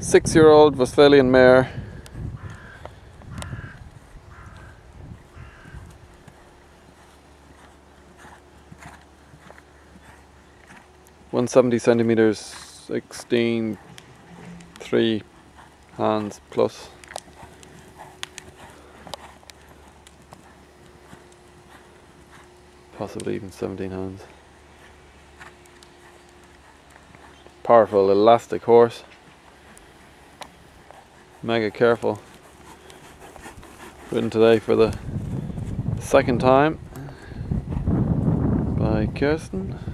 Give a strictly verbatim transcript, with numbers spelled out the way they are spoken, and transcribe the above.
Six-year-old Westphalian mare. one hundred seventy centimeters, sixteen, three hands plus. Possibly even seventeen hands. Powerful, elastic horse. Mega careful. Ridden today for the second time by Kirsten.